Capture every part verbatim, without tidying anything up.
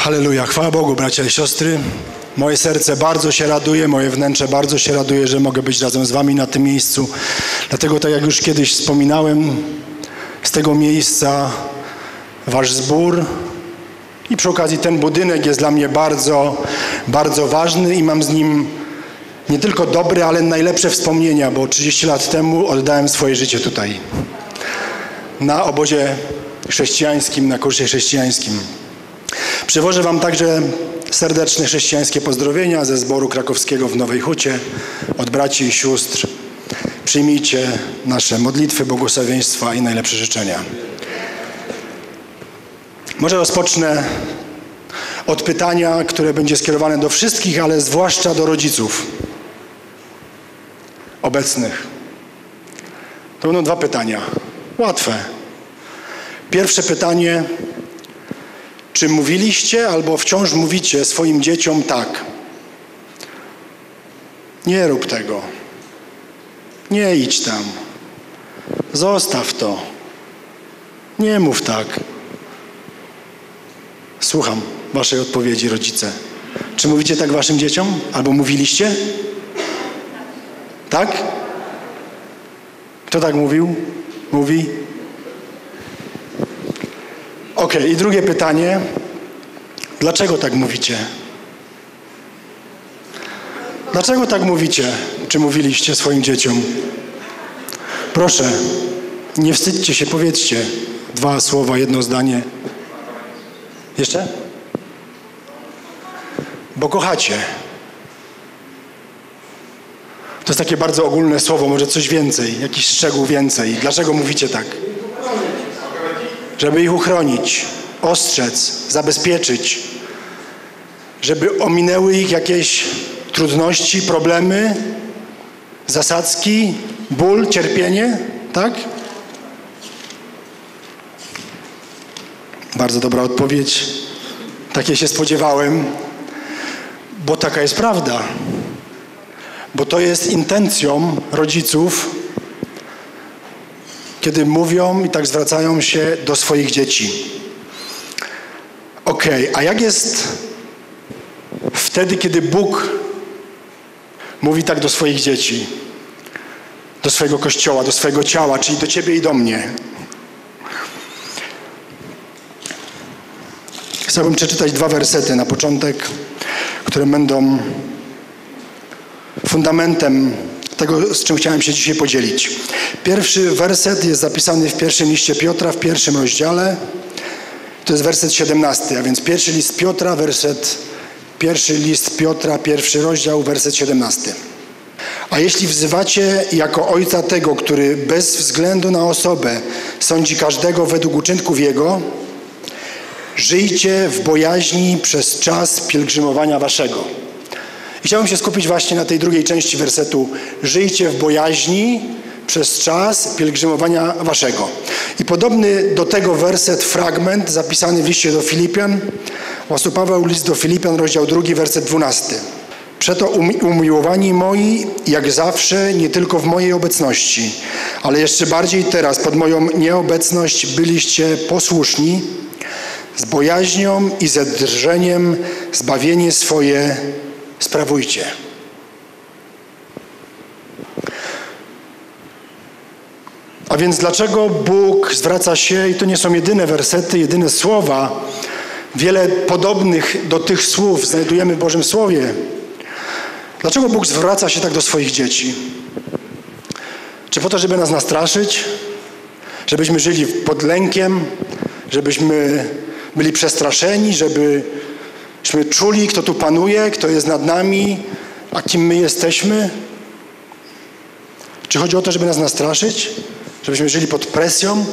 Halleluja, chwała Bogu, bracia i siostry. Moje serce bardzo się raduje, moje wnętrze bardzo się raduje, że mogę być razem z wami na tym miejscu. Dlatego, tak jak już kiedyś wspominałem, z tego miejsca wasz zbór i przy okazji ten budynek jest dla mnie bardzo, bardzo ważny i mam z nim nie tylko dobre, ale najlepsze wspomnienia, bo trzydzieści lat temu oddałem swoje życie tutaj, na obozie chrześcijańskim, na kursie chrześcijańskim. Przywożę wam także serdeczne chrześcijańskie pozdrowienia ze zboru krakowskiego w Nowej Hucie, od braci i sióstr. Przyjmijcie nasze modlitwy, błogosławieństwa i najlepsze życzenia. Może rozpocznę od pytania, które będzie skierowane do wszystkich, ale zwłaszcza do rodziców obecnych. To będą dwa pytania. Łatwe. Pierwsze pytanie: czy mówiliście albo wciąż mówicie swoim dzieciom tak? Nie rób tego. Nie idź tam. Zostaw to. Nie mów tak. Słucham waszej odpowiedzi, rodzice. Czy mówicie tak waszym dzieciom? Albo mówiliście? Tak? Kto tak mówił? Mówi? Ok, i drugie pytanie. Dlaczego tak mówicie? Dlaczego tak mówicie? Czy mówiliście swoim dzieciom? Proszę, nie wstydźcie się, powiedzcie dwa słowa, jedno zdanie. Jeszcze? Bo kochacie. To jest takie bardzo ogólne słowo, może coś więcej, jakiś szczegół więcej. Dlaczego mówicie tak? Żeby ich uchronić, ostrzec, zabezpieczyć, żeby ominęły ich jakieś trudności, problemy, zasadzki, ból, cierpienie, tak? Bardzo dobra odpowiedź. Takiej się spodziewałem, bo taka jest prawda. Bo to jest intencją rodziców, kiedy mówią i tak zwracają się do swoich dzieci. Okej, okay, a jak jest wtedy, kiedy Bóg mówi tak do swoich dzieci, do swojego Kościoła, do swojego ciała, czyli do ciebie i do mnie? Chciałbym przeczytać dwa wersety na początek, które będą fundamentem tego, z czym chciałem się dzisiaj podzielić. Pierwszy werset jest zapisany w pierwszym liście Piotra, w pierwszym rozdziale. To jest werset siedemnasty, a więc pierwszy list Piotra, werset, pierwszy list Piotra, pierwszy rozdział, werset siedemnasty. A jeśli wzywacie jako ojca tego, który bez względu na osobę sądzi każdego według uczynków jego, żyjcie w bojaźni przez czas pielgrzymowania waszego. I chciałbym się skupić właśnie na tej drugiej części wersetu. Żyjcie w bojaźni przez czas pielgrzymowania waszego. I podobny do tego werset, fragment zapisany w liście do Filipian. Apostoł Paweł, list do Filipian, rozdział drugi, werset dwunasty. Przeto umiłowani moi, jak zawsze, nie tylko w mojej obecności, ale jeszcze bardziej teraz, pod moją nieobecność, byliście posłuszni, z bojaźnią i ze drżeniem zbawienie swoje sprawujcie. A więc dlaczego Bóg zwraca się, i to nie są jedyne wersety, jedyne słowa, wiele podobnych do tych słów znajdujemy w Bożym Słowie. Dlaczego Bóg zwraca się tak do swoich dzieci? Czy po to, żeby nas nastraszyć? Żebyśmy żyli pod lękiem? Żebyśmy byli przestraszeni? Żebyśmy czuli, kto tu panuje, kto jest nad nami, a kim my jesteśmy? Czy chodzi o to, żeby nas nastraszyć? Żebyśmy żyli pod presją?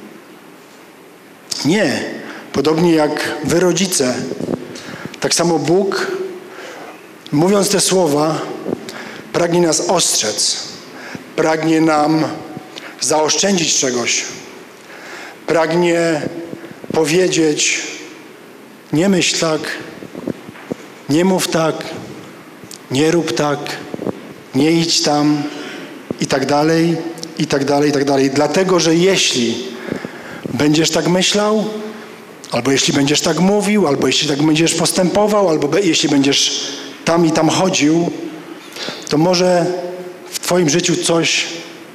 Nie. Podobnie jak wy, rodzice, tak samo Bóg, mówiąc te słowa, pragnie nas ostrzec, pragnie nam zaoszczędzić czegoś, pragnie powiedzieć: nie myśl tak, nie mów tak, nie rób tak, nie idź tam i tak dalej, i tak dalej, i tak dalej. Dlatego, że jeśli będziesz tak myślał, Albo jeśli będziesz tak mówił, albo jeśli tak będziesz postępował, albo be, jeśli będziesz tam i tam chodził, to może w twoim życiu coś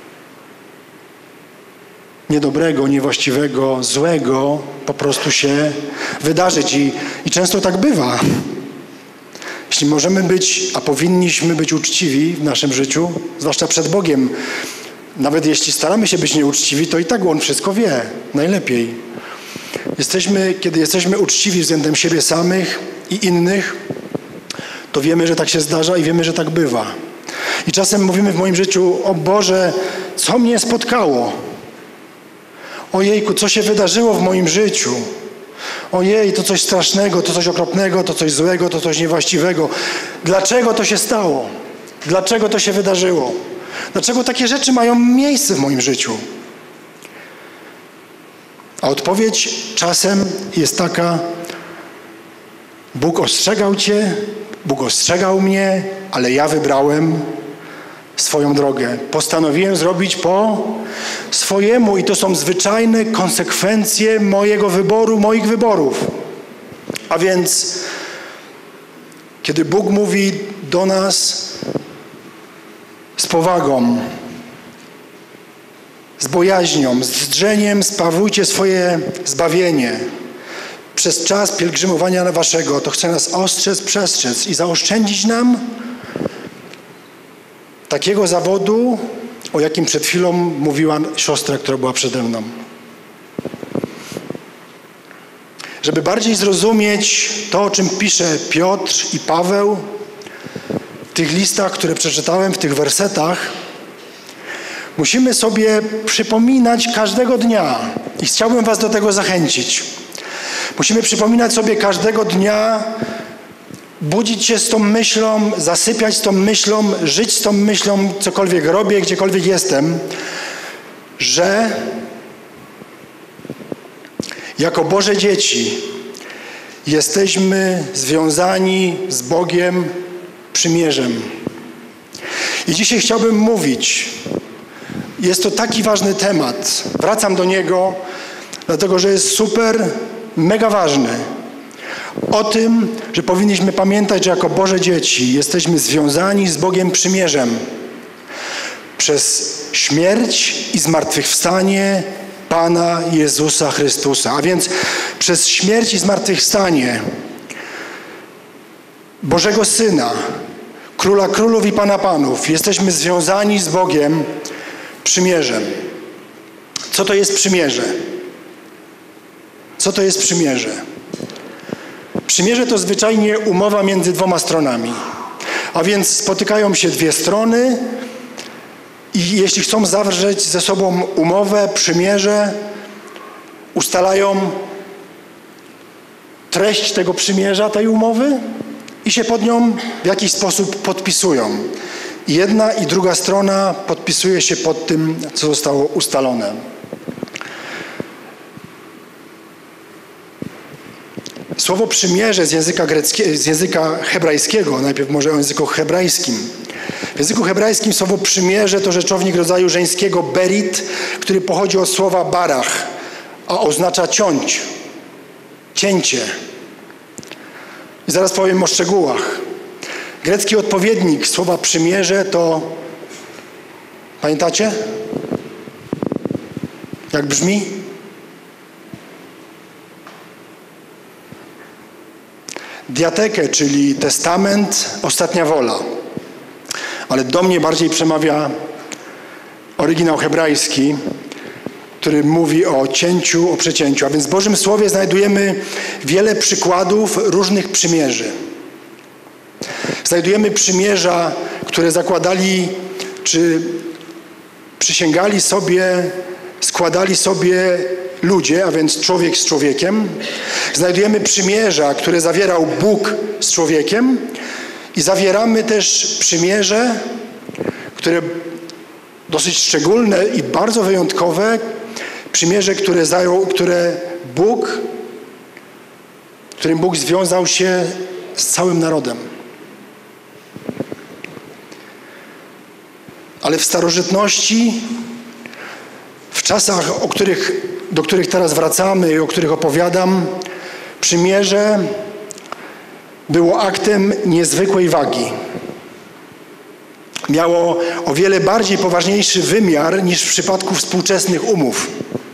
niedobrego, niewłaściwego, złego po prostu się wydarzyć. I, i często tak bywa. Jeśli możemy być, a powinniśmy być uczciwi w naszym życiu, zwłaszcza przed Bogiem, nawet jeśli staramy się być nieuczciwi, to i tak On wszystko wie, najlepiej. Jesteśmy, kiedy jesteśmy uczciwi względem siebie samych i innych, to wiemy, że tak się zdarza i wiemy, że tak bywa. I czasem mówimy w moim życiu: o Boże, co mnie spotkało? Ojejku, co się wydarzyło w moim życiu? Ojej, to coś strasznego, to coś okropnego, to coś złego, to coś niewłaściwego. Dlaczego to się stało? Dlaczego to się wydarzyło? Dlaczego takie rzeczy mają miejsce w moim życiu? A odpowiedź czasem jest taka: Bóg ostrzegał cię, Bóg ostrzegał mnie, ale ja wybrałem swoją drogę. Postanowiłem zrobić po swojemu i to są zwyczajne konsekwencje mojego wyboru, moich wyborów. A więc kiedy Bóg mówi do nas z powagą, z bojaźnią, z drżeniem, sprawujcie swoje zbawienie przez czas pielgrzymowania waszego, to chce nas ostrzec, przestrzec i zaoszczędzić nam takiego zawodu, o jakim przed chwilą mówiła siostra, która była przede mną. Żeby bardziej zrozumieć to, o czym pisze Piotr i Paweł w tych listach, które przeczytałem, w tych wersetach, musimy sobie przypominać każdego dnia i chciałbym was do tego zachęcić. Musimy przypominać sobie każdego dnia, budzić się z tą myślą, zasypiać z tą myślą, żyć z tą myślą, cokolwiek robię, gdziekolwiek jestem, że jako Boże dzieci jesteśmy związani z Bogiem przymierzem. I dzisiaj chciałbym mówić, jest to taki ważny temat, wracam do niego, dlatego że jest super, mega ważny. O tym, że powinniśmy pamiętać, że jako Boże dzieci jesteśmy związani z Bogiem przymierzem przez śmierć i zmartwychwstanie Pana Jezusa Chrystusa. A więc przez śmierć i zmartwychwstanie Bożego Syna, Króla Królów i Pana Panów, jesteśmy związani z Bogiem przymierzem. Co to jest przymierze? Co to jest przymierze? Przymierze to zwyczajnie umowa między dwoma stronami. A więc spotykają się dwie strony i jeśli chcą zawrzeć ze sobą umowę, przymierze, ustalają treść tego przymierza, tej umowy i się pod nią w jakiś sposób podpisują. Jedna i druga strona podpisuje się pod tym, co zostało ustalone. Słowo przymierze z języka greckiego, z języka hebrajskiego, najpierw może o języku hebrajskim. W języku hebrajskim słowo przymierze to rzeczownik rodzaju żeńskiego berit, który pochodzi od słowa barach, a oznacza ciąć, cięcie. I zaraz powiem o szczegółach. Grecki odpowiednik słowa przymierze to, pamiętacie? Jak brzmi? Diatekę, czyli testament, ostatnia wola. Ale do mnie bardziej przemawia oryginał hebrajski, który mówi o cięciu, o przecięciu. A więc w Bożym Słowie znajdujemy wiele przykładów różnych przymierzy. Znajdujemy przymierza, które zakładali, czy przysięgali sobie, składali sobie ludzie, a więc człowiek z człowiekiem. Znajdujemy przymierza, które zawierał Bóg z człowiekiem i zawieramy też przymierze, które dosyć szczególne i bardzo wyjątkowe, przymierze, które, zajął, które Bóg, którym Bóg związał się z całym narodem. Ale w starożytności, w czasach, o których, do których teraz wracamy i o których opowiadam, przymierze było aktem niezwykłej wagi. Miało o wiele bardziej poważniejszy wymiar niż w przypadku współczesnych umów.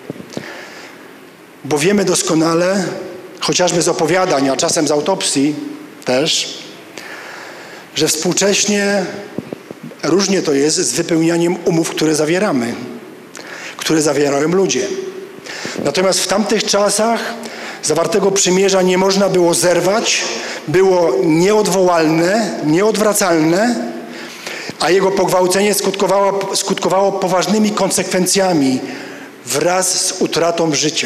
Bo wiemy doskonale, chociażby z opowiadań, a czasem z autopsji też, że współcześnie różnie to jest z wypełnianiem umów, które zawieramy, które zawierają ludzie. Natomiast w tamtych czasach zawartego przymierza nie można było zerwać, było nieodwołalne, nieodwracalne, a jego pogwałcenie skutkowało, skutkowało poważnymi konsekwencjami wraz z utratą życia.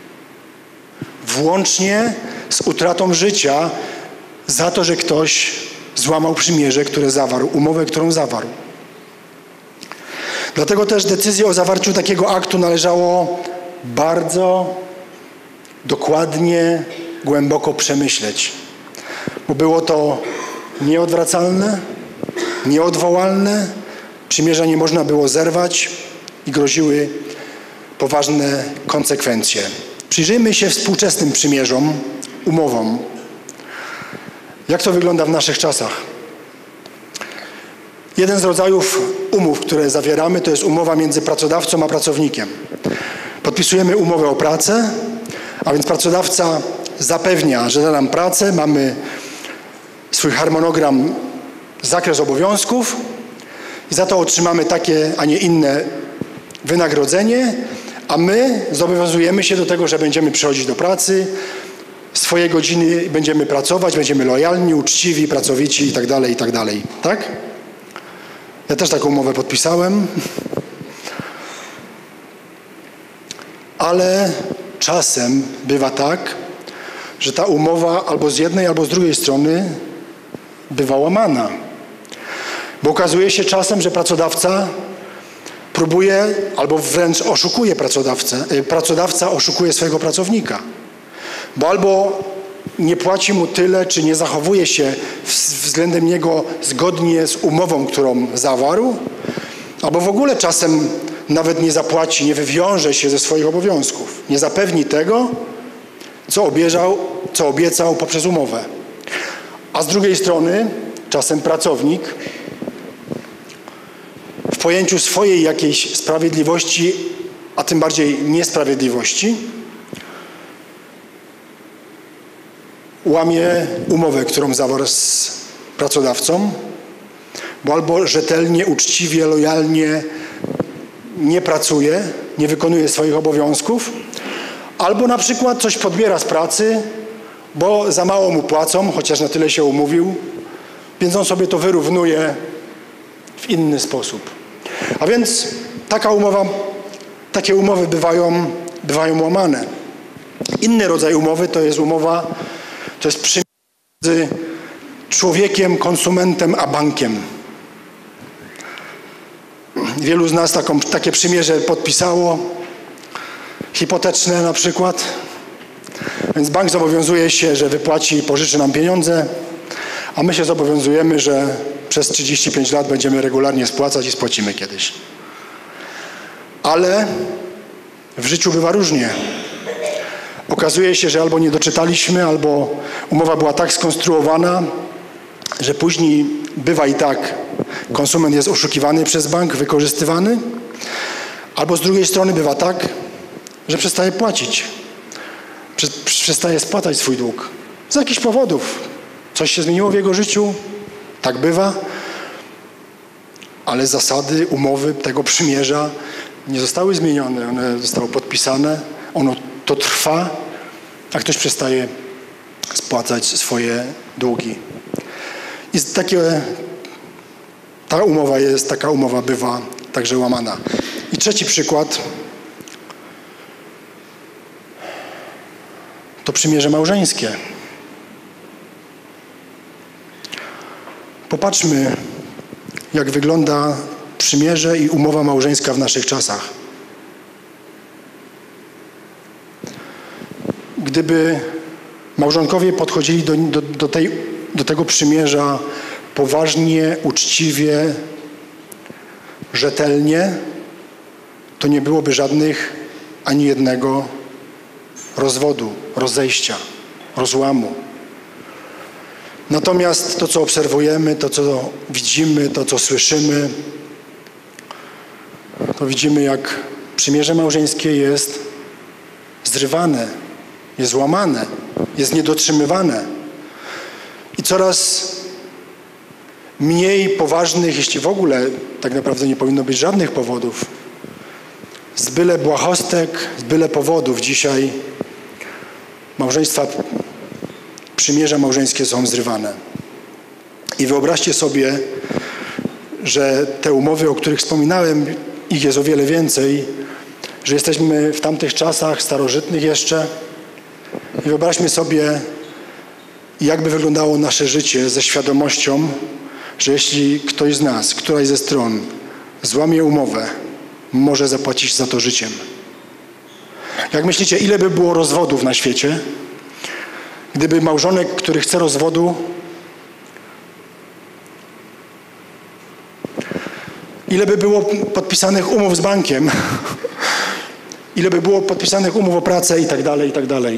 Włącznie z utratą życia za to, że ktoś złamał przymierze, które zawarł, umowę, którą zawarł. Dlatego też decyzję o zawarciu takiego aktu należało bardzo dokładnie, głęboko przemyśleć. Bo było to nieodwracalne, nieodwołalne, przymierza nie można było zerwać i groziły poważne konsekwencje. Przyjrzyjmy się współczesnym przymierzom, umowom. Jak to wygląda w naszych czasach? Jeden z rodzajów umów, które zawieramy, to jest umowa między pracodawcą a pracownikiem. Podpisujemy umowę o pracę, a więc pracodawca zapewnia, że da nam pracę, mamy swój harmonogram, zakres obowiązków i za to otrzymamy takie, a nie inne wynagrodzenie, a my zobowiązujemy się do tego, że będziemy przychodzić do pracy, swoje godziny będziemy pracować, będziemy lojalni, uczciwi, pracowici i tak dalej, i tak dalej. Tak? Ja też taką umowę podpisałem. Ale czasem bywa tak, że ta umowa albo z jednej, albo z drugiej strony bywa łamana. Bo okazuje się czasem, że pracodawca próbuje albo wręcz oszukuje pracodawcę. Pracodawca oszukuje swojego pracownika. Bo albo nie płaci mu tyle, czy nie zachowuje się względem niego zgodnie z umową, którą zawarł, albo w ogóle czasem nawet nie zapłaci, nie wywiąże się ze swoich obowiązków. Nie zapewni tego, co obiecał, co obiecał poprzez umowę. A z drugiej strony czasem pracownik w pojęciu swojej jakiejś sprawiedliwości, a tym bardziej niesprawiedliwości, łamie umowę, którą zawarł z pracodawcą, bo albo rzetelnie, uczciwie, lojalnie nie pracuje, nie wykonuje swoich obowiązków, albo na przykład coś podbiera z pracy, bo za mało mu płacą, chociaż na tyle się umówił, więc on sobie to wyrównuje w inny sposób. A więc taka umowa, takie umowy bywają, bywają łamane. Inny rodzaj umowy to jest umowa, to jest przymierze między człowiekiem, konsumentem, a bankiem. Wielu z nas taką, takie przymierze podpisało, hipoteczne na przykład. Więc bank zobowiązuje się, że wypłaci i pożyczy nam pieniądze, a my się zobowiązujemy, że przez trzydzieści pięć lat będziemy regularnie spłacać i spłacimy kiedyś. Ale w życiu bywa różnie. Okazuje się, że albo nie doczytaliśmy, albo umowa była tak skonstruowana, że później bywa i tak, konsument jest oszukiwany przez bank, wykorzystywany, albo z drugiej strony bywa tak, że przestaje płacić, przestaje spłacać swój dług. Z jakichś powodów. Coś się zmieniło w jego życiu, tak bywa, ale zasady, umowy tego przymierza nie zostały zmienione, one zostały podpisane, ono to trwa, a ktoś przestaje spłacać swoje długi. I takie, ta umowa jest, taka umowa bywa także łamana. I trzeci przykład to przymierze małżeńskie. Popatrzmy, jak wygląda przymierze i umowa małżeńska w naszych czasach. Gdyby małżonkowie podchodzili do, do, do, tej, do tego przymierza poważnie, uczciwie, rzetelnie, to nie byłoby żadnych, ani jednego rozwodu, rozejścia. rozłamu. Natomiast to, co obserwujemy, to, co widzimy, to, co słyszymy, to widzimy, jak przymierze małżeńskie jest zrywane, jest łamane, jest niedotrzymywane. I coraz mniej poważnych, jeśli w ogóle tak naprawdę nie powinno być żadnych powodów, z byle błahostek, z byle powodów dzisiaj małżeństwa, przymierza małżeńskie są zrywane. I wyobraźcie sobie, że te umowy, o których wspominałem, ich jest o wiele więcej, że jesteśmy w tamtych czasach starożytnych jeszcze. I wyobraźmy sobie, jak by wyglądało nasze życie ze świadomością, że jeśli ktoś z nas, któraś ze stron złamie umowę, może zapłacić za to życiem. Jak myślicie, ile by było rozwodów na świecie, gdyby małżonek, który chce rozwodu, ile by było podpisanych umów z bankiem, ile by było podpisanych umów o pracę i tak dalej, i tak dalej.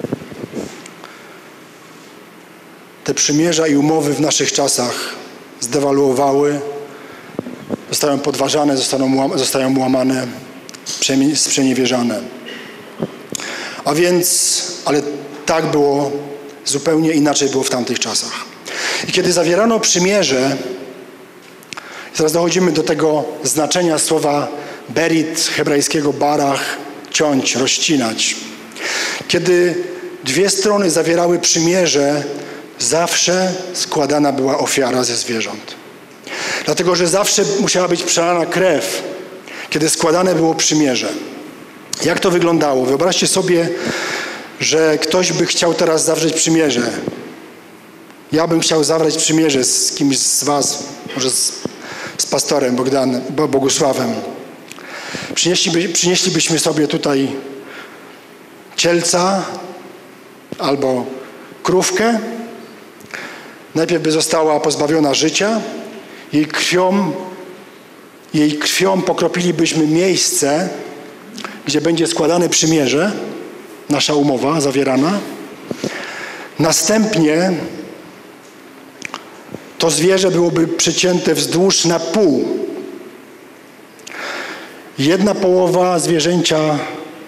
Te przymierza i umowy w naszych czasach zdewaluowały, zostają podważane, zostaną, zostają łamane, sprzeniewierzane. A więc, ale tak było, zupełnie inaczej było w tamtych czasach. I kiedy zawierano przymierze, teraz dochodzimy do tego znaczenia słowa berit, hebrajskiego barach, ciąć, rozcinać. Kiedy dwie strony zawierały przymierze, zawsze składana była ofiara ze zwierząt. Dlatego, że zawsze musiała być przelana krew, kiedy składane było przymierze. Jak to wyglądało? Wyobraźcie sobie, że ktoś by chciał teraz zawrzeć przymierze. Ja bym chciał zawrzeć przymierze z kimś z was, może z, z pastorem Bogdanem, Bogusławem. Przynieśliby, przynieślibyśmy sobie tutaj cielca albo krówkę. Najpierw by została pozbawiona życia. Jej krwią, jej krwią pokropilibyśmy miejsce, gdzie będzie składane przymierze, nasza umowa zawierana. Następnie to zwierzę byłoby przecięte wzdłuż na pół. Jedna połowa zwierzęcia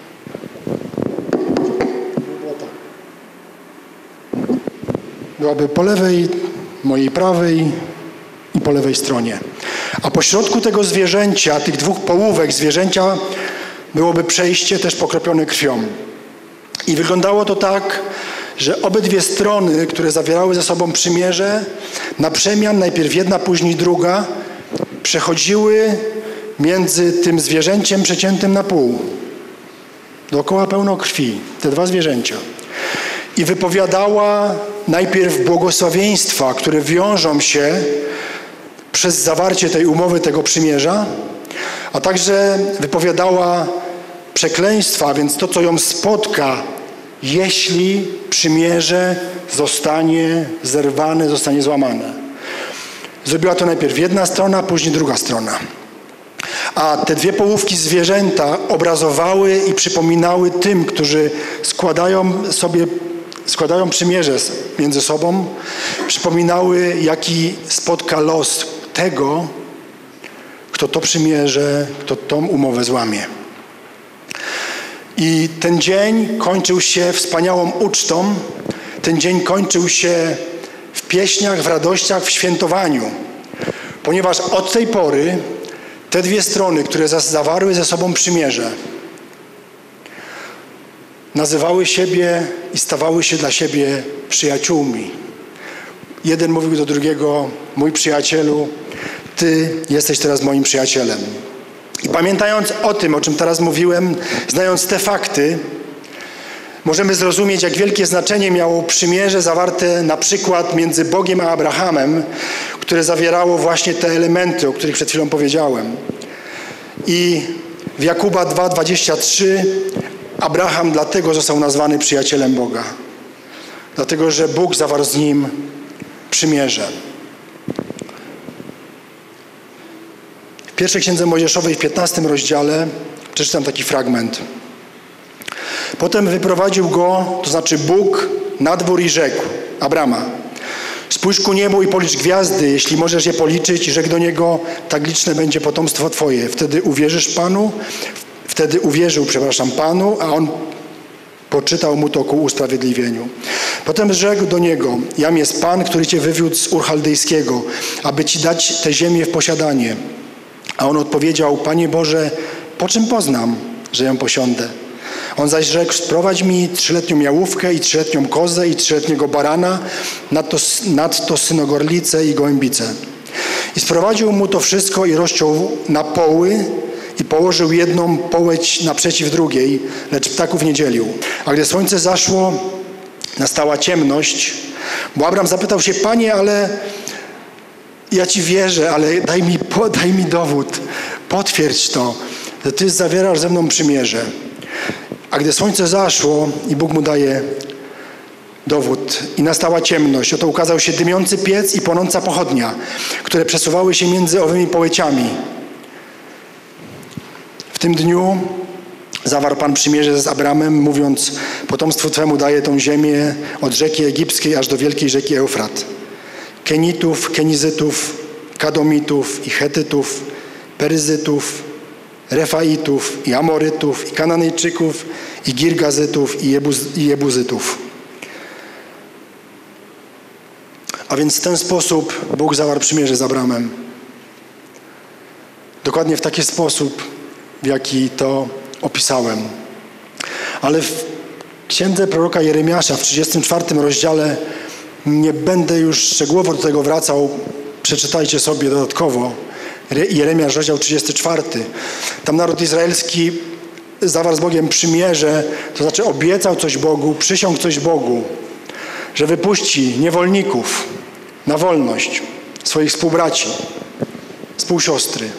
byłaby po lewej, mojej prawej i po lewej stronie. A po środku tego zwierzęcia, tych dwóch połówek zwierzęcia, byłoby przejście też pokropione krwią. I wyglądało to tak, że obydwie strony, które zawierały ze sobą przymierze, na przemian, najpierw jedna, później druga, przechodziły między tym zwierzęciem przeciętym na pół. Dookoła pełno krwi, te dwa zwierzęcia. I wypowiadała najpierw błogosławieństwa, które wiążą się przez zawarcie tej umowy, tego przymierza, a także wypowiadała przekleństwa, więc to, co ją spotka, jeśli przymierze zostanie zerwane, zostanie złamane. Zrobiła to najpierw jedna strona, później druga strona. A te dwie połówki zwierzęta obrazowały i przypominały tym, którzy składają sobie, składają przymierze między sobą, przypominały, jaki spotka los tego, kto to przymierze, kto tą umowę złamie. I ten dzień kończył się wspaniałą ucztą. Ten dzień kończył się w pieśniach, w radościach, w świętowaniu. Ponieważ od tej pory te dwie strony, które zawarły ze sobą przymierze, nazywały siebie i stawały się dla siebie przyjaciółmi. Jeden mówił do drugiego: mój przyjacielu, ty jesteś teraz moim przyjacielem. I pamiętając o tym, o czym teraz mówiłem, znając te fakty, możemy zrozumieć, jak wielkie znaczenie miało przymierze zawarte na przykład między Bogiem a Abrahamem, które zawierało właśnie te elementy, o których przed chwilą powiedziałem. I w Jakuba dwa, dwadzieścia trzy Abraham dlatego został nazwany przyjacielem Boga. Dlatego, że Bóg zawarł z nim przymierze. W pierwszej Księdze Mojżeszowej w piętnastym rozdziale przeczytam taki fragment. Potem wyprowadził go, to znaczy Bóg, na dwór i rzekł: Abrama, spójrz ku niebu i policz gwiazdy, jeśli możesz je policzyć, i rzekł do niego: tak liczne będzie potomstwo twoje. Wtedy uwierzysz Panu, wtedy uwierzył, przepraszam, Panu, a on poczytał mu to ku usprawiedliwieniu. Potem rzekł do niego: jam jest Pan, który cię wywiódł z Ur Chaldejskiego, aby ci dać tę ziemię w posiadanie. A on odpowiedział: Panie Boże, po czym poznam, że ją posiądę? On zaś rzekł: sprowadź mi trzyletnią jałówkę i trzyletnią kozę i trzyletniego barana, nadto, nadto synogorlicę i gołębicę. I sprowadził mu to wszystko i rozciął na poły i położył jedną połeć naprzeciw drugiej, lecz ptaków nie dzielił. A gdy słońce zaszło, nastała ciemność, bo Abram zapytał się: Panie, ale ja Ci wierzę, ale daj mi, daj mi dowód, potwierdź to, że Ty zawierasz ze mną przymierze. A gdy słońce zaszło i Bóg mu daje dowód i nastała ciemność, oto ukazał się dymiący piec i płonąca pochodnia, które przesuwały się między owymi połeciami. W tym dniu zawarł Pan przymierze z Abramem, mówiąc: potomstwu Twemu daję tą ziemię od rzeki egipskiej aż do wielkiej rzeki Eufrat. Kenitów, Kenizytów, Kadomitów i Chetytów, Peryzytów, Refaitów i Amorytów i Kananejczyków i Girgazytów i, Jebuz, i Jebuzytów. A więc w ten sposób Bóg zawarł przymierze z Abramem. Dokładnie w taki sposób, w jaki to opisałem. Ale w księdze proroka Jeremiasza w trzydziestym czwartym rozdziale nie będę już szczegółowo do tego wracał. Przeczytajcie sobie dodatkowo. Jeremiasz, rozdział trzydziesty czwarty. Tam naród izraelski zawarł z Bogiem przymierze, to znaczy obiecał coś Bogu, przysiągł coś Bogu, że wypuści niewolników na wolność, swoich współbraci, współsiostry.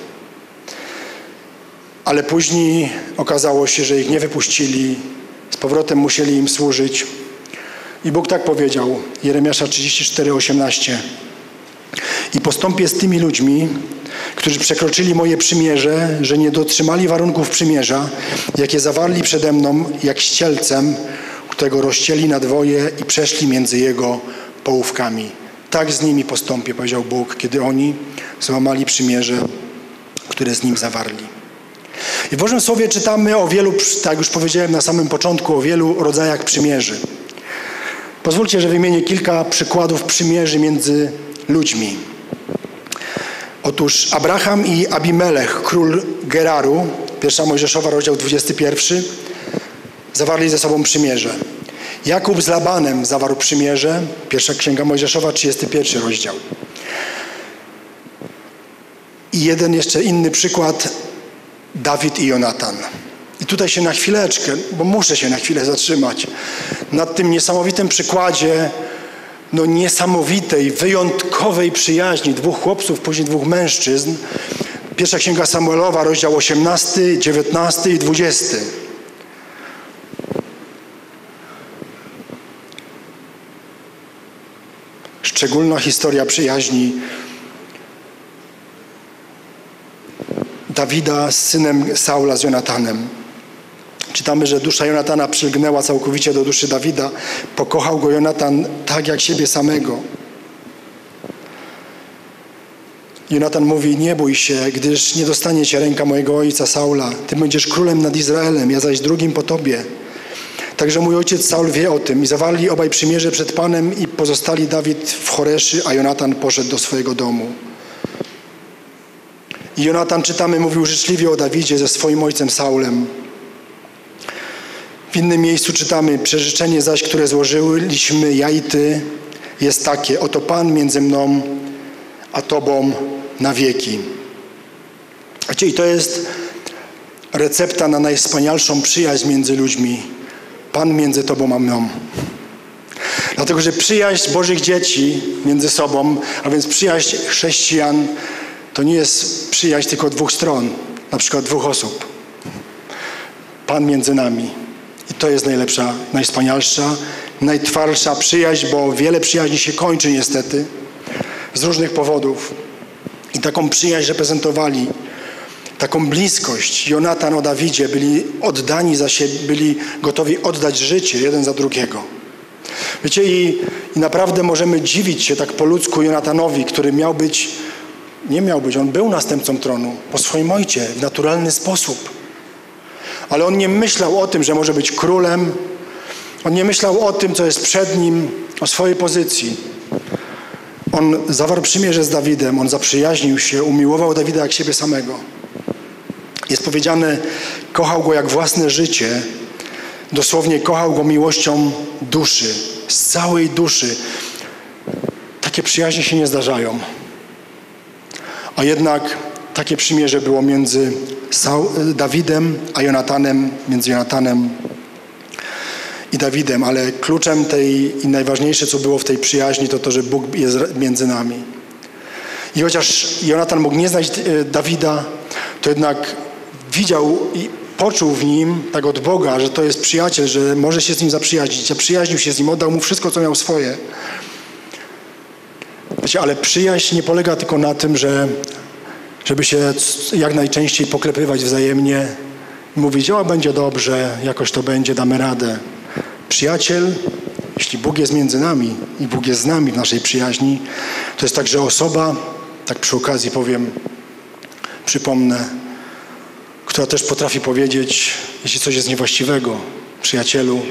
Ale później okazało się, że ich nie wypuścili, z powrotem musieli im służyć. I Bóg tak powiedział, Jeremiasza trzydzieści cztery, osiemnaście. I postąpię z tymi ludźmi, którzy przekroczyli moje przymierze, że nie dotrzymali warunków przymierza, jakie zawarli przede mną, jak ścielcem, którego rozcięli na dwoje i przeszli między jego połówkami. Tak z nimi postąpię, powiedział Bóg, kiedy oni złamali przymierze, które z nim zawarli. I w Bożym Słowie czytamy o wielu, tak już powiedziałem na samym początku, o wielu rodzajach przymierzy. Pozwólcie, że wymienię kilka przykładów przymierzy między ludźmi. Otóż Abraham i Abimelech, król Geraru, pierwsza Mojżeszowa, rozdział dwudziesty pierwszy, zawarli ze sobą przymierze. Jakub z Labanem zawarł przymierze, pierwsza księga Mojżeszowa, trzydziesty pierwszy rozdział. I jeden jeszcze inny przykład, Dawid i Jonatan. I tutaj się na chwileczkę, bo muszę się na chwilę zatrzymać, nad tym niesamowitym przykładzie no niesamowitej, wyjątkowej przyjaźni dwóch chłopców, później dwóch mężczyzn. Pierwsza księga Samuelowa, rozdział osiemnasty, dziewiętnasty i dwudziesty. Szczególna historia przyjaźni Dawida z synem Saula, z Jonatanem. Czytamy, że dusza Jonatana przylgnęła całkowicie do duszy Dawida. Pokochał go Jonatan tak jak siebie samego. Jonatan mówi: nie bój się, gdyż nie dostanie cię ręka mojego ojca Saula. Ty będziesz królem nad Izraelem, ja zaś drugim po tobie. Także mój ojciec Saul wie o tym. I zawarli obaj przymierze przed Panem i pozostali Dawid w Choreszy, a Jonatan poszedł do swojego domu. I Jonatan, czytamy, mówił życzliwie o Dawidzie ze swoim ojcem Saulem. W innym miejscu czytamy: przerzeczenie zaś, które złożyliśmy ja i ty, jest takie: oto Pan między mną a tobą na wieki. I to jest recepta na najwspanialszą przyjaźń między ludźmi. Pan między tobą a mną. Dlatego, że przyjaźń Bożych dzieci między sobą, a więc przyjaźń chrześcijan, to nie jest przyjaźń tylko dwóch stron, na przykład dwóch osób. Pan między nami. I to jest najlepsza, najwspanialsza, najtwardsza przyjaźń, bo wiele przyjaźni się kończy niestety z różnych powodów. I taką przyjaźń reprezentowali, taką bliskość Jonatan o Dawidzie, byli oddani za siebie, byli gotowi oddać życie jeden za drugiego. Wiecie, i, i naprawdę możemy dziwić się tak po ludzku Jonatanowi, który miał być, nie miał być, on był następcą tronu po swoim ojcie w naturalny sposób. Ale on nie myślał o tym, że może być królem. On nie myślał o tym, co jest przed nim, o swojej pozycji. On zawarł przymierze z Dawidem, on zaprzyjaźnił się, umiłował Dawida jak siebie samego. Jest powiedziane, kochał go jak własne życie. Dosłownie kochał go miłością duszy, z całej duszy. Takie przyjaźnie się nie zdarzają. A jednak takie przymierze było między Dawidem a Jonatanem, między Jonatanem i Dawidem, ale kluczem tej i najważniejsze, co było w tej przyjaźni, to to, że Bóg jest między nami. I chociaż Jonatan mógł nie znać Dawida, to jednak widział i poczuł w nim tak od Boga, że to jest przyjaciel, że może się z nim zaprzyjaźnić. Zaprzyjaźnił się z nim, oddał mu wszystko, co miał swoje. Wiecie, ale przyjaźń nie polega tylko na tym, że żeby się jak najczęściej poklepywać wzajemnie, mówić, o, będzie dobrze, jakoś to będzie, damy radę. Przyjaciel, jeśli Bóg jest między nami i Bóg jest z nami w naszej przyjaźni, to jest także osoba, tak przy okazji powiem, przypomnę, która też potrafi powiedzieć, jeśli coś jest niewłaściwego, przyjacielu,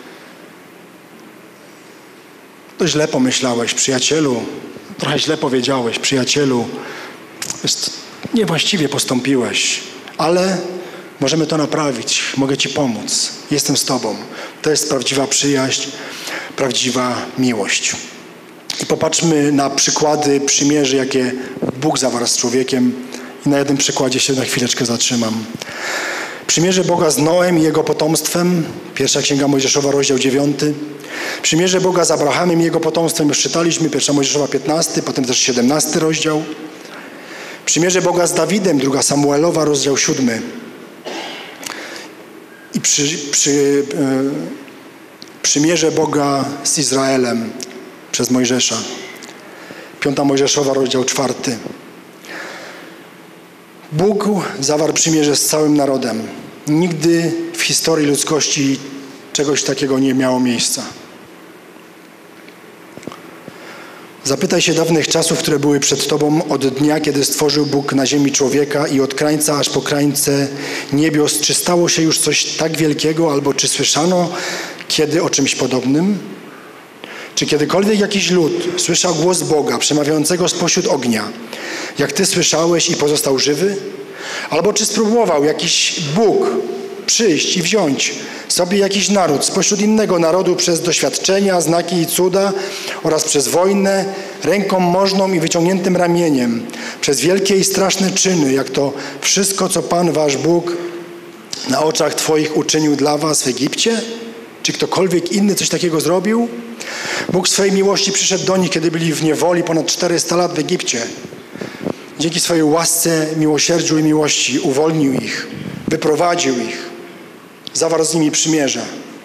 to źle pomyślałeś, przyjacielu, trochę źle powiedziałeś, przyjacielu, jest, niewłaściwie postąpiłeś, ale możemy to naprawić, mogę ci pomóc, jestem z tobą. To jest prawdziwa przyjaźń, prawdziwa miłość. I popatrzmy na przykłady przymierzy, jakie Bóg zawarł z człowiekiem. I na jednym przykładzie się na chwileczkę zatrzymam. Przymierze Boga z Noem i jego potomstwem. Pierwsza Księga Mojżeszowa, rozdział dziewiąty. Przymierze Boga z Abrahamem i jego potomstwem. Już czytaliśmy. Pierwsza Mojżeszowa, piętnasty, potem też siedemnasty rozdział. Przymierze Boga z Dawidem. Druga Samuelowa, rozdział siódmy. I przy, przy, e, przymierze Boga z Izraelem przez Mojżesza. Piąta Mojżeszowa, rozdział czwarty. Bóg zawarł przymierze z całym narodem. Nigdy w historii ludzkości czegoś takiego nie miało miejsca. Zapytaj się dawnych czasów, które były przed Tobą od dnia, kiedy stworzył Bóg na ziemi człowieka i od krańca aż po krańce niebios, czy stało się już coś tak wielkiego, albo czy słyszano kiedy o czymś podobnym? Czy kiedykolwiek jakiś lud słyszał głos Boga przemawiającego spośród ognia, jak Ty słyszałeś i pozostał żywy? Albo czy spróbował jakiś Bóg przyjść i wziąć sobie jakiś naród spośród innego narodu przez doświadczenia, znaki i cuda oraz przez wojnę, ręką możną i wyciągniętym ramieniem, przez wielkie i straszne czyny, jak to wszystko, co Pan Wasz Bóg na oczach Twoich uczynił dla Was w Egipcie? Czy ktokolwiek inny coś takiego zrobił? Bóg w swojej miłości przyszedł do nich, kiedy byli w niewoli ponad czterysta lat w Egipcie. Dzięki swojej łasce, miłosierdziu i miłości uwolnił ich, wyprowadził ich, zawarł z nimi przymierze.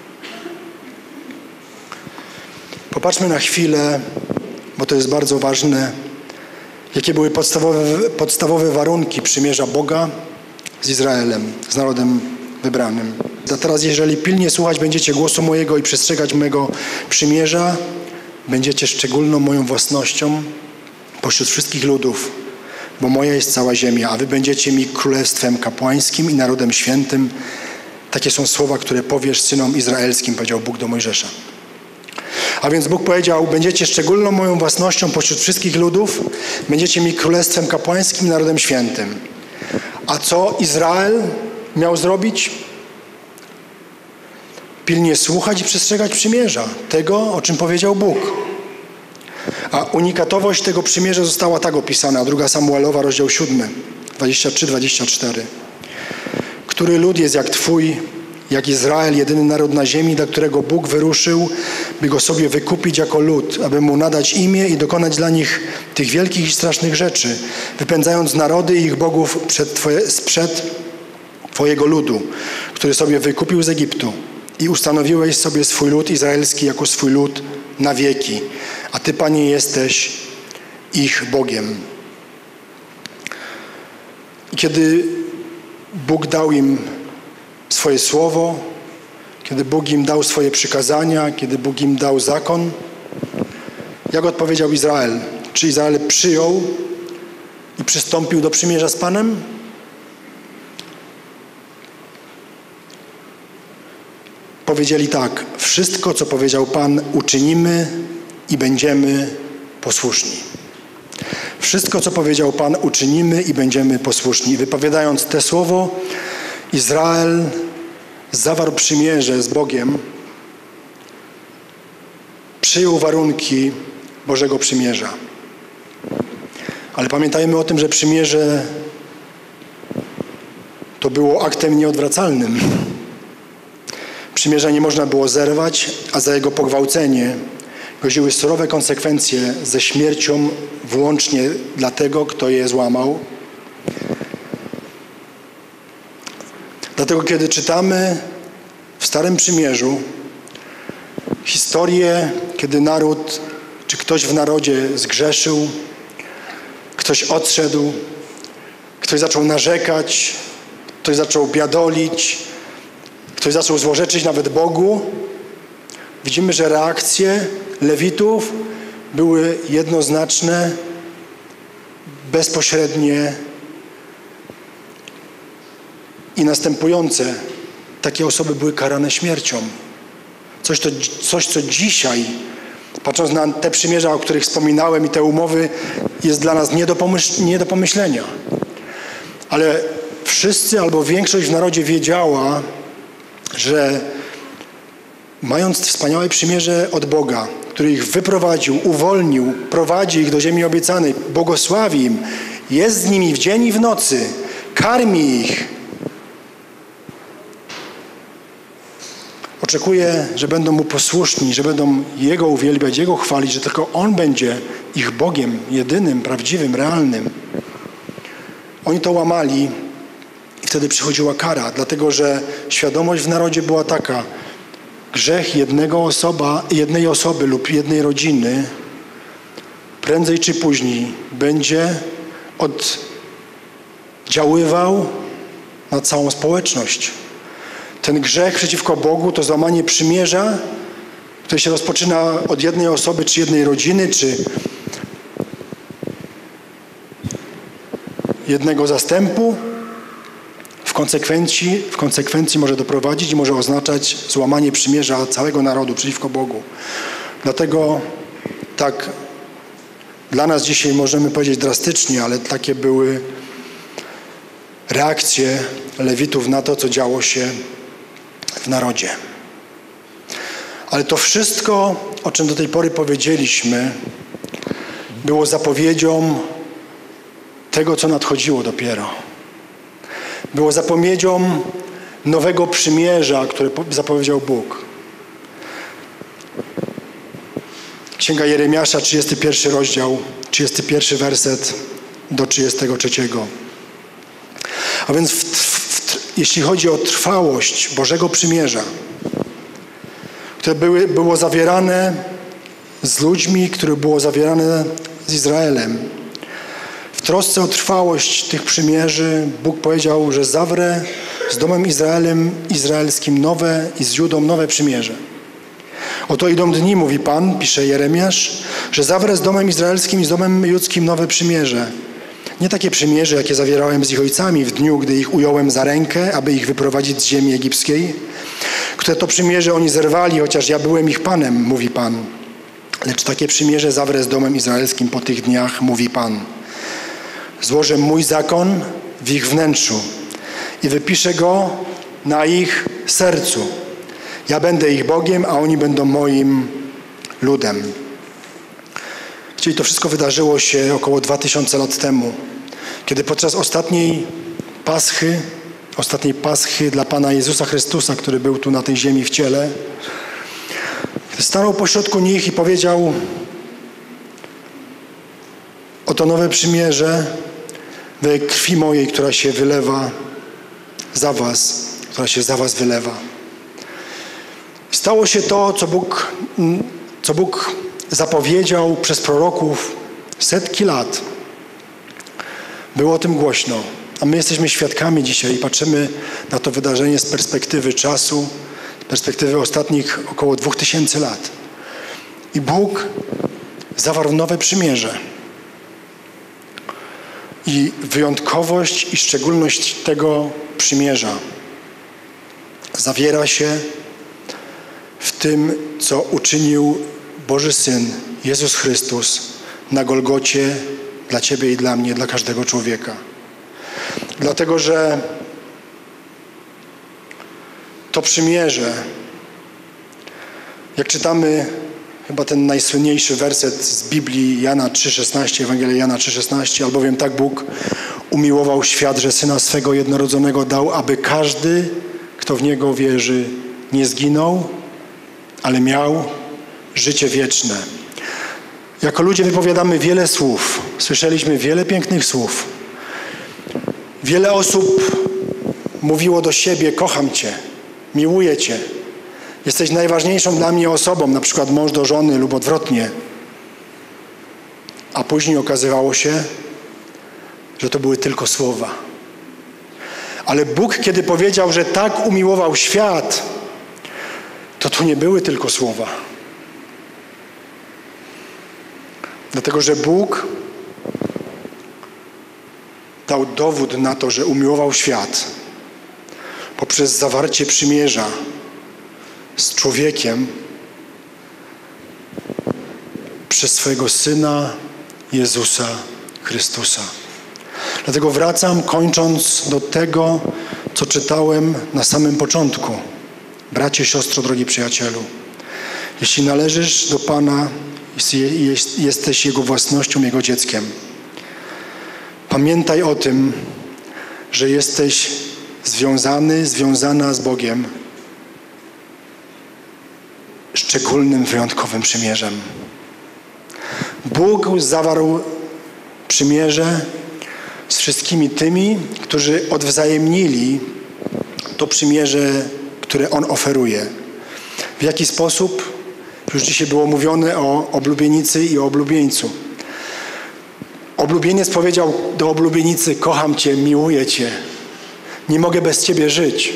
Popatrzmy na chwilę, bo to jest bardzo ważne, jakie były podstawowe, podstawowe warunki przymierza Boga z Izraelem, z narodem wybranym. A teraz, jeżeli pilnie słuchać będziecie głosu mojego i przestrzegać mego przymierza, będziecie szczególną moją własnością pośród wszystkich ludów, bo moja jest cała ziemia, a wy będziecie mi królestwem kapłańskim i narodem świętym. Takie są słowa, które powiesz synom izraelskim, powiedział Bóg do Mojżesza. A więc Bóg powiedział, będziecie szczególną moją własnością pośród wszystkich ludów, będziecie mi królestwem kapłańskim i narodem świętym. A co Izrael miał zrobić? Pilnie słuchać i przestrzegać przymierza, tego, o czym powiedział Bóg. A unikatowość tego przymierza została tak opisana, druga Samuelowa, rozdział siódmy, dwadzieścia trzy dwadzieścia cztery. Który lud jest jak Twój, jak Izrael, jedyny naród na ziemi, dla którego Bóg wyruszył, by go sobie wykupić jako lud, aby mu nadać imię i dokonać dla nich tych wielkich i strasznych rzeczy, wypędzając narody i ich bogów przed twoje, sprzed Twojego ludu, który sobie wykupił z Egiptu. I ustanowiłeś sobie swój lud izraelski jako swój lud na wieki. A Ty, Panie, jesteś ich Bogiem. I kiedy Bóg dał im swoje słowo, kiedy Bóg im dał swoje przykazania, kiedy Bóg im dał zakon, jak odpowiedział Izrael? Czy Izrael przyjął i przystąpił do przymierza z Panem? Powiedzieli tak: wszystko, co powiedział Pan, uczynimy i będziemy posłuszni. Wszystko, co powiedział Pan, uczynimy i będziemy posłuszni. Wypowiadając te słowo, Izrael zawarł przymierze z Bogiem, przyjął warunki Bożego przymierza. Ale pamiętajmy o tym, że przymierze to było aktem nieodwracalnym. Przymierza nie można było zerwać, a za jego pogwałcenie groziły surowe konsekwencje ze śmiercią włącznie dla tego, kto je złamał. Dlatego, kiedy czytamy w Starym Przymierzu historię, kiedy naród, czy ktoś w narodzie zgrzeszył, ktoś odszedł, ktoś zaczął narzekać, ktoś zaczął biadolić, ktoś zaczął złorzeczyć nawet Bogu, widzimy, że reakcje Lewitów były jednoznaczne, bezpośrednie i następujące. Takie osoby były karane śmiercią. Coś, to, coś co dzisiaj, patrząc na te przymierza, o których wspominałem i te umowy, jest dla nas nie do, pomyśl, nie do pomyślenia. Ale wszyscy albo większość w narodzie wiedziała, że mając wspaniałe przymierze od Boga, który ich wyprowadził, uwolnił, prowadzi ich do ziemi obiecanej, błogosławi im, jest z nimi w dzień i w nocy, karmi ich, oczekuje, że będą Mu posłuszni, że będą Jego uwielbiać, Jego chwalić, że tylko On będzie ich Bogiem, jedynym, prawdziwym, realnym. Oni to łamali i wtedy przychodziła kara, dlatego że świadomość w narodzie była taka: grzech jednego osoba, jednej osoby lub jednej rodziny prędzej czy później będzie oddziaływał na całą społeczność. Ten grzech przeciwko Bogu to złamanie przymierza, które się rozpoczyna od jednej osoby, czy jednej rodziny, czy jednego zastępu. W konsekwencji, w konsekwencji może doprowadzić i może oznaczać złamanie przymierza całego narodu przeciwko Bogu. Dlatego tak dla nas dzisiaj możemy powiedzieć drastycznie, ale takie były reakcje Lewitów na to, co działo się w narodzie. Ale to wszystko, o czym do tej pory powiedzieliśmy, było zapowiedzią tego, co nadchodziło dopiero. Było zapowiedzią nowego przymierza, które zapowiedział Bóg. Księga Jeremiasza, trzydziesty pierwszy rozdział, trzydziesty pierwszy werset do trzydziestego trzeciego. A więc w, w, jeśli chodzi o trwałość Bożego Przymierza, które były, było zawierane z ludźmi, które było zawierane z Izraelem, w trosce o trwałość tych przymierzy Bóg powiedział, że zawrę z domem Izraelem, izraelskim nowe i z Judą nowe przymierze. Oto idą dni, mówi Pan, pisze Jeremiasz, że zawrę z domem izraelskim i z domem judzkim nowe przymierze. Nie takie przymierze, jakie zawierałem z ich ojcami w dniu, gdy ich ująłem za rękę, aby ich wyprowadzić z ziemi egipskiej, które to przymierze oni zerwali, chociaż ja byłem ich Panem, mówi Pan. Lecz takie przymierze zawrę z domem izraelskim po tych dniach, mówi Pan. Złożę mój zakon w ich wnętrzu i wypiszę go na ich sercu. Ja będę ich Bogiem, a oni będą moim ludem. Czyli to wszystko wydarzyło się około dwa tysiące lat temu, kiedy podczas ostatniej Paschy, ostatniej Paschy dla Pana Jezusa Chrystusa, który był tu na tej ziemi w ciele, stanął pośrodku nich i powiedział: oto nowe przymierze we krwi mojej, która się wylewa za was, która się za was wylewa. Stało się to, co Bóg, co Bóg zapowiedział przez proroków setki lat. Było o tym głośno, a my jesteśmy świadkami dzisiaj i patrzymy na to wydarzenie z perspektywy czasu, z perspektywy ostatnich około dwóch tysięcy lat. I Bóg zawarł nowe przymierze. I wyjątkowość i szczególność tego przymierza zawiera się w tym, co uczynił Boży Syn, Jezus Chrystus, na Golgocie dla Ciebie i dla mnie, dla każdego człowieka. Dlatego, że to przymierze, jak czytamy chyba ten najsłynniejszy werset z Biblii, Jana trzy szesnaście, Ewangelia Jana trzy szesnaście, albowiem tak Bóg umiłował świat, że Syna swego jednorodzonego dał, aby każdy, kto w Niego wierzy, nie zginął, ale miał życie wieczne. Jako ludzie wypowiadamy wiele słów. Słyszeliśmy wiele pięknych słów. Wiele osób mówiło do siebie: kocham Cię, miłuję Cię. Jesteś najważniejszą dla mnie osobą, na przykład mąż do żony lub odwrotnie. A później okazywało się, że to były tylko słowa. Ale Bóg, kiedy powiedział, że tak umiłował świat, to to nie były tylko słowa. Dlatego, że Bóg dał dowód na to, że umiłował świat poprzez zawarcie przymierza z człowiekiem przez swojego Syna Jezusa Chrystusa. Dlatego wracam, kończąc, do tego, co czytałem na samym początku. Bracie, siostro, drogi przyjacielu, jeśli należysz do Pana i jesteś Jego własnością, Jego dzieckiem, pamiętaj o tym, że jesteś związany, związana z Bogiem szczególnym, wyjątkowym przymierzem. Bóg zawarł przymierze z wszystkimi tymi, którzy odwzajemnili to przymierze, które On oferuje. W jaki sposób? Już dzisiaj było mówione o oblubienicy i o oblubieńcu. Oblubieniec powiedział do oblubienicy: kocham Cię, miłuję Cię, nie mogę bez Ciebie żyć.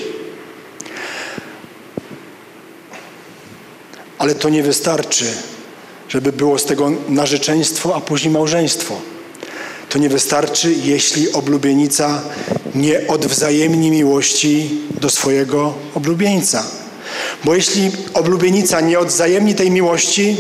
Ale to nie wystarczy, żeby było z tego narzeczeństwo, a później małżeństwo. To nie wystarczy, jeśli oblubienica nie odwzajemni miłości do swojego oblubieńca. Bo jeśli oblubienica nie odwzajemni tej miłości,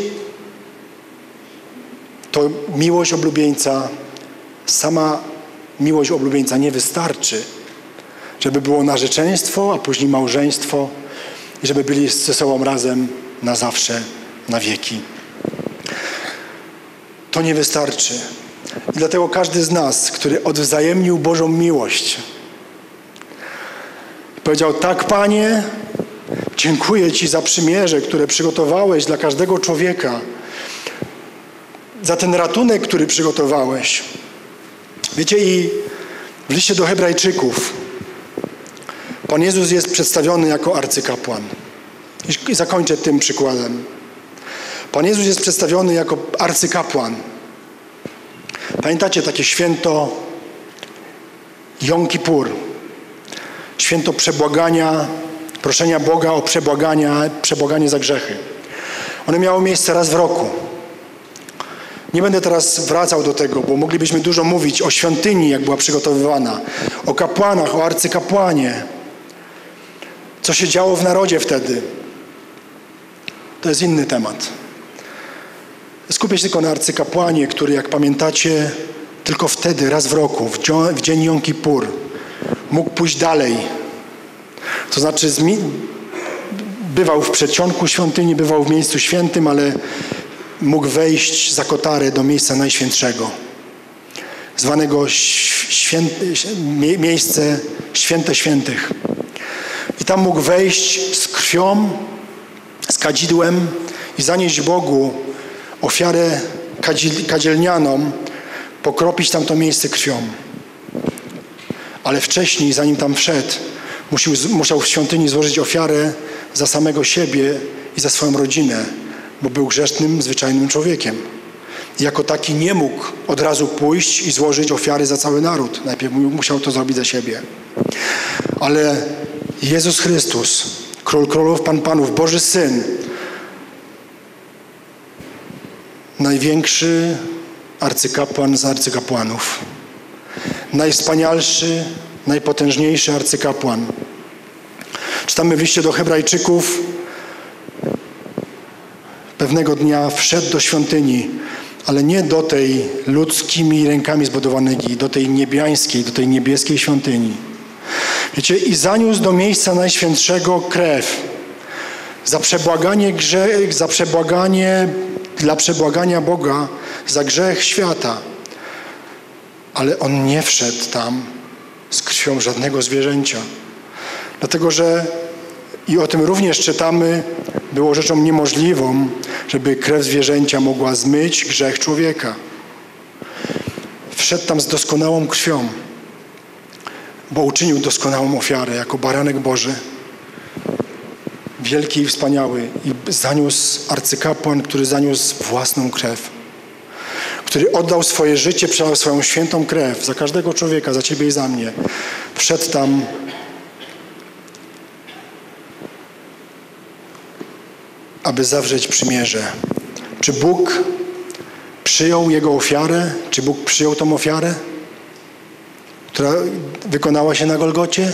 to miłość oblubieńca, sama miłość oblubieńca nie wystarczy, żeby było narzeczeństwo, a później małżeństwo i żeby byli ze sobą razem na zawsze, na wieki. To nie wystarczy. I dlatego każdy z nas, który odwzajemnił Bożą miłość, powiedział: tak, Panie, dziękuję Ci za przymierze, które przygotowałeś dla każdego człowieka, za ten ratunek, który przygotowałeś. Wiecie, i w liście do Hebrajczyków Pan Jezus jest przedstawiony jako arcykapłan. I zakończę tym przykładem. Pan Jezus jest przedstawiony jako arcykapłan. Pamiętacie takie święto Jom Kippur, święto przebłagania, proszenia Boga o przebłagania, przebłaganie za grzechy. One miało miejsce raz w roku. Nie będę teraz wracał do tego, bo moglibyśmy dużo mówić o świątyni, jak była przygotowywana, o kapłanach, o arcykapłanie. Co się działo w narodzie wtedy? To jest inny temat. Skupię się tylko na arcykapłanie, który, jak pamiętacie, tylko wtedy, raz w roku, w, dzio- w dzień Jom Kippur, mógł pójść dalej. To znaczy zmi- bywał w przedsionku świątyni, bywał w miejscu świętym, ale mógł wejść za kotarę do miejsca najświętszego, zwanego świę- mie- miejsce święte świętych. I tam mógł wejść z krwią, z kadzidłem i zanieść Bogu ofiarę kadzi- kadzielnianą, pokropić tam to miejsce krwią. Ale wcześniej, zanim tam wszedł, musiał, musiał w świątyni złożyć ofiarę za samego siebie i za swoją rodzinę, bo był grzesznym, zwyczajnym człowiekiem. I jako taki nie mógł od razu pójść i złożyć ofiary za cały naród. Najpierw musiał to zrobić za siebie. Ale Jezus Chrystus, Król królów, Pan panów, Boży Syn. Największy arcykapłan z arcykapłanów. Najwspanialszy, najpotężniejszy arcykapłan. Czytamy w liście do Hebrajczyków: pewnego dnia wszedł do świątyni, ale nie do tej ludzkimi rękami zbudowanej, do tej niebiańskiej, do tej niebieskiej świątyni. Wiecie, i zaniósł do miejsca najświętszego krew za przebłaganie grzech, za przebłaganie, dla przebłagania Boga za grzech świata. Ale on nie wszedł tam z krwią żadnego zwierzęcia. Dlatego, że i o tym również czytamy, było rzeczą niemożliwą, żeby krew zwierzęcia mogła zmyć grzech człowieka. Wszedł tam z doskonałą krwią, bo uczynił doskonałą ofiarę jako baranek Boży. Wielki i wspaniały. I zaniósł arcykapłan, który zaniósł własną krew. Który oddał swoje życie, przelał swoją świętą krew za każdego człowieka, za ciebie i za mnie. Wszedł tam, aby zawrzeć przymierze. Czy Bóg przyjął jego ofiarę? Czy Bóg przyjął tą ofiarę, która wykonała się na Golgocie?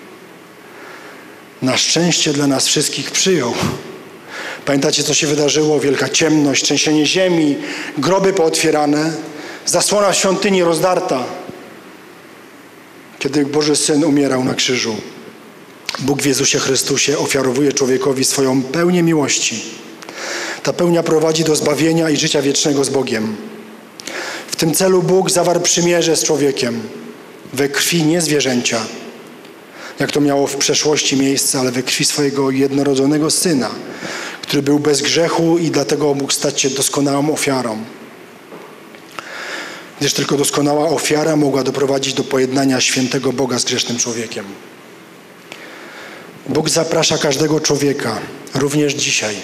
Na szczęście dla nas wszystkich przyjął. Pamiętacie, co się wydarzyło? Wielka ciemność, trzęsienie ziemi, groby pootwierane, zasłona świątyni rozdarta. Kiedy Boży Syn umierał na krzyżu, Bóg w Jezusie Chrystusie ofiarowuje człowiekowi swoją pełnię miłości. Ta pełnia prowadzi do zbawienia i życia wiecznego z Bogiem. W tym celu Bóg zawarł przymierze z człowiekiem we krwi nie zwierzęcia, jak to miało w przeszłości miejsce, ale we krwi swojego jednorodzonego Syna, który był bez grzechu i dlatego mógł stać się doskonałą ofiarą. Gdyż tylko doskonała ofiara mogła doprowadzić do pojednania świętego Boga z grzesznym człowiekiem. Bóg zaprasza każdego człowieka, również dzisiaj,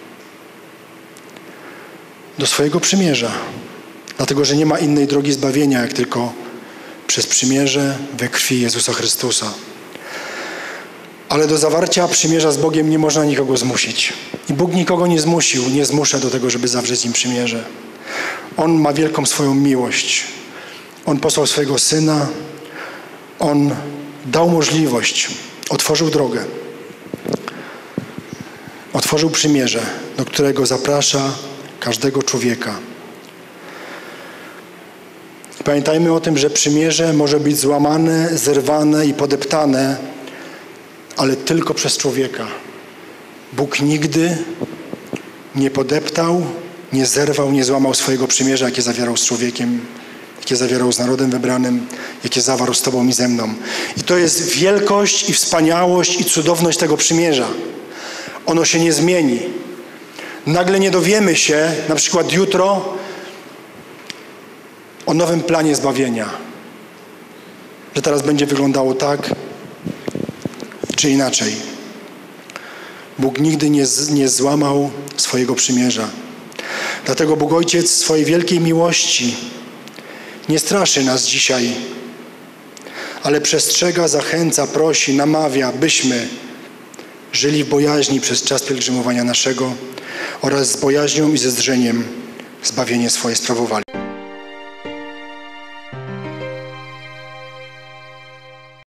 do swojego przymierza. Dlatego, że nie ma innej drogi zbawienia, jak tylko przez przymierze we krwi Jezusa Chrystusa. Ale do zawarcia przymierza z Bogiem nie można nikogo zmusić. I Bóg nikogo nie zmusił, nie zmusza do tego, żeby zawrzeć z Nim przymierze. On ma wielką swoją miłość. On posłał swojego Syna. On dał możliwość, otworzył drogę. Otworzył przymierze, do którego zaprasza każdego człowieka. Pamiętajmy o tym, że przymierze może być złamane, zerwane i podeptane, ale tylko przez człowieka. Bóg nigdy nie podeptał, nie zerwał, nie złamał swojego przymierza, jakie zawierał z człowiekiem, jakie zawierał z narodem wybranym, jakie zawarł z Tobą i ze mną. I to jest wielkość i wspaniałość i cudowność tego przymierza. Ono się nie zmieni. Nagle nie dowiemy się, na przykład jutro, o nowym planie zbawienia. Że teraz będzie wyglądało tak, czy inaczej. Bóg nigdy nie, z, nie złamał swojego przymierza. Dlatego Bóg Ojciec w swojej wielkiej miłości nie straszy nas dzisiaj, ale przestrzega, zachęca, prosi, namawia, byśmy żyli w bojaźni przez czas pielgrzymowania naszego oraz z bojaźnią i ze zdrzeniem zbawienie swoje sprawowali.